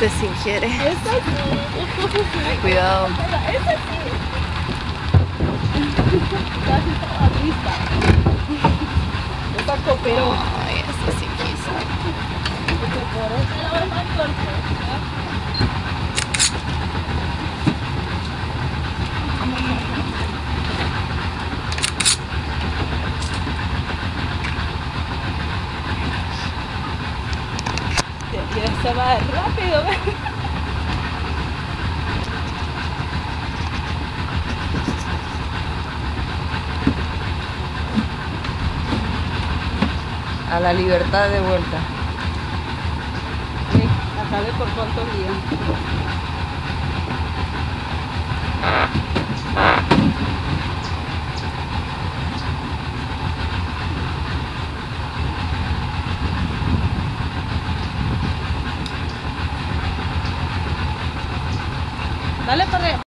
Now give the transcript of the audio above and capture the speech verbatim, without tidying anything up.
Se sin quiere. Esta sí. Cuidado. Esta sí. Casi estaba lista. Esta cooperó. Ay, esta sí quiso. Por eso la voy más corta. Ya se va rápido. A la libertad de vuelta. Sí, a saber por cuántos días. Dale para arriba.